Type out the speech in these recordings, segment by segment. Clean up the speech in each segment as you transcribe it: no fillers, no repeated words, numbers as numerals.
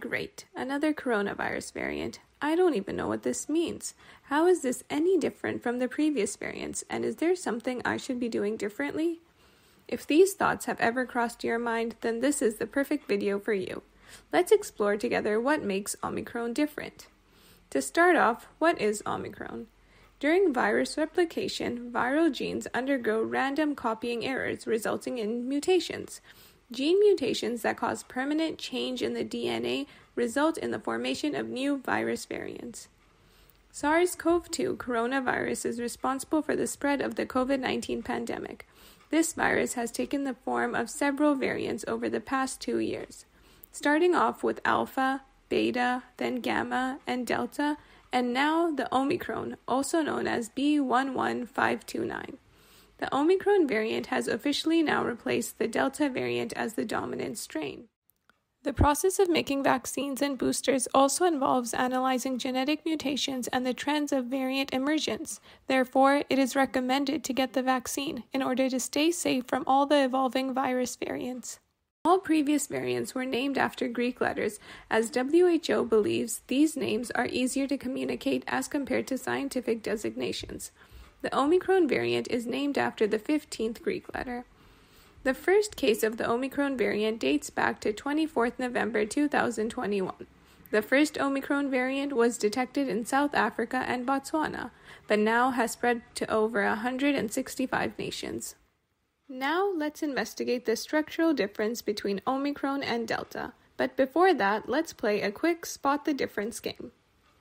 Great, another coronavirus variant. I don't even know what this means. How is this any different from the previous variants, and is there something I should be doing differently? If these thoughts have ever crossed your mind, then this is the perfect video for you. Let's explore together what makes Omicron different. To start off, what is Omicron? During virus replication, viral genes undergo random copying errors, resulting in mutations. Gene mutations that cause permanent change in the DNA result in the formation of new virus variants. SARS-CoV-2 coronavirus is responsible for the spread of the COVID-19 pandemic. This virus has taken the form of several variants over the past 2 years, starting off with Alpha, Beta, then Gamma, and Delta, and now the Omicron, also known as B11529. The Omicron variant has officially now replaced the Delta variant as the dominant strain. The process of making vaccines and boosters also involves analyzing genetic mutations and the trends of variant emergence. Therefore, it is recommended to get the vaccine in order to stay safe from all the evolving virus variants. All previous variants were named after Greek letters, as WHO believes these names are easier to communicate as compared to scientific designations. The Omicron variant is named after the 15th Greek letter. The first case of the Omicron variant dates back to 24th November 2021. The first Omicron variant was detected in South Africa and Botswana, but now has spread to over 165 nations. Now let's investigate the structural difference between Omicron and Delta. But before that, let's play a quick Spot the Difference game.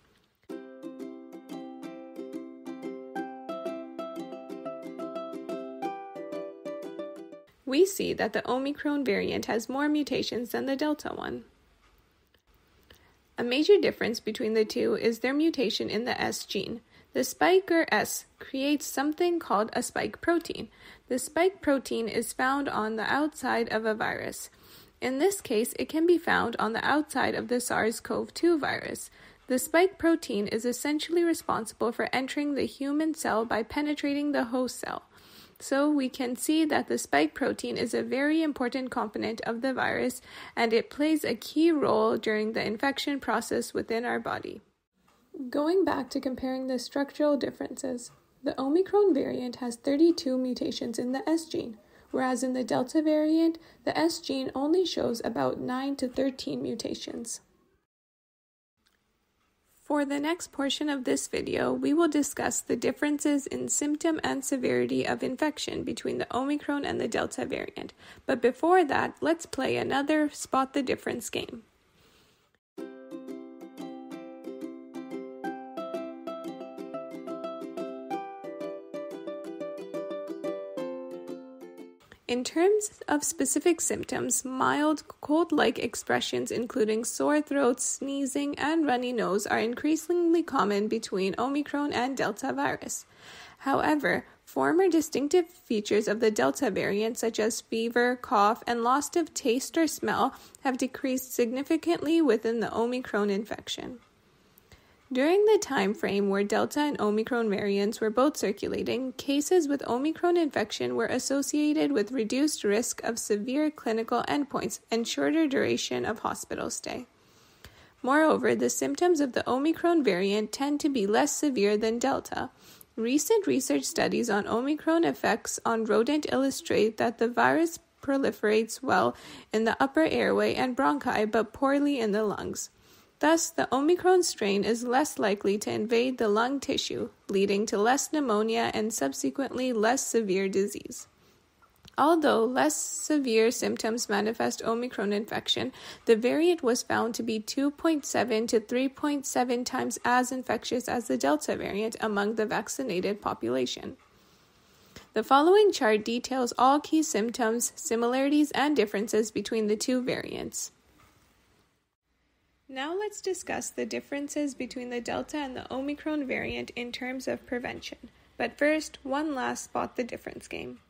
We see that the Omicron variant has more mutations than the Delta one. A major difference between the two is their mutation in the S gene. The spike, or S, creates something called a spike protein. The spike protein is found on the outside of a virus. In this case, it can be found on the outside of the SARS-CoV-2 virus. The spike protein is essentially responsible for entering the human cell by penetrating the host cell. So we can see that the spike protein is a very important component of the virus, and it plays a key role during the infection process within our body. Going back to comparing the structural differences, the Omicron variant has 32 mutations in the S gene, whereas in the Delta variant, the S gene only shows about 9 to 13 mutations. For the next portion of this video, we will discuss the differences in symptom and severity of infection between the Omicron and the Delta variant. But before that, let's play another Spot the Difference game. In terms of specific symptoms, mild cold-like expressions including sore throat, sneezing, and runny nose are increasingly common between Omicron and Delta virus. However, former distinctive features of the Delta variant such as fever, cough, and loss of taste or smell have decreased significantly within the Omicron infection. During the time frame where Delta and Omicron variants were both circulating, cases with Omicron infection were associated with reduced risk of severe clinical endpoints and shorter duration of hospital stay. Moreover, the symptoms of the Omicron variant tend to be less severe than Delta. Recent research studies on Omicron effects on rodent illustrate that the virus proliferates well in the upper airway and bronchi but poorly in the lungs. Thus, the Omicron strain is less likely to invade the lung tissue, leading to less pneumonia and subsequently less severe disease. Although less severe symptoms manifest Omicron infection, the variant was found to be 2.7 to 3.7 times as infectious as the Delta variant among the vaccinated population. The following chart details all key symptoms, similarities, and differences between the two variants. Now let's discuss the differences between the Delta and the Omicron variant in terms of prevention. But first, one last Spot the Difference game.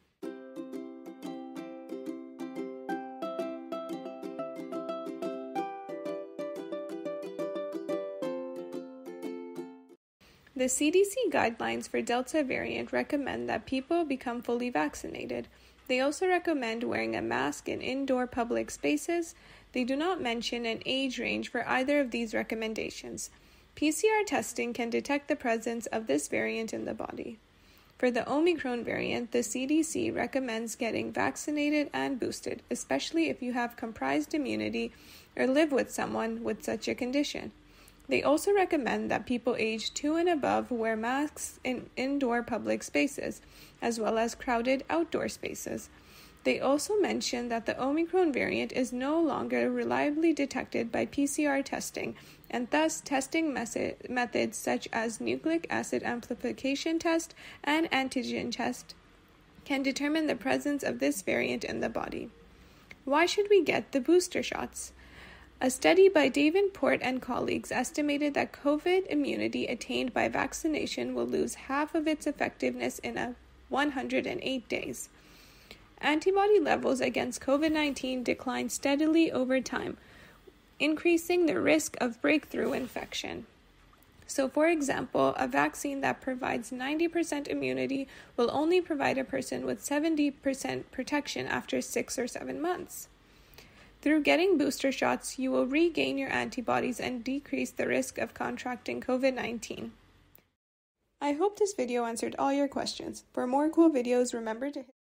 The CDC guidelines for Delta variant recommend that people become fully vaccinated. They also recommend wearing a mask in indoor public spaces. They do not mention an age range for either of these recommendations. PCR testing can detect the presence of this variant in the body. For the Omicron variant, the CDC recommends getting vaccinated and boosted, especially if you have comprised immunity or live with someone with such a condition. They also recommend that people aged 2 and above wear masks in indoor public spaces, as well as crowded outdoor spaces. They also mention that the Omicron variant is no longer reliably detected by PCR testing, and thus testing methods such as nucleic acid amplification test and antigen test can determine the presence of this variant in the body. Why should we get the booster shots? A study by Davenport and colleagues estimated that COVID immunity attained by vaccination will lose half of its effectiveness in 108 days. Antibody levels against COVID-19 decline steadily over time, increasing the risk of breakthrough infection. So, for example, a vaccine that provides 90% immunity will only provide a person with 70% protection after 6 or 7 months. Through getting booster shots, you will regain your antibodies and decrease the risk of contracting COVID-19. I hope this video answered all your questions. For more cool videos, remember to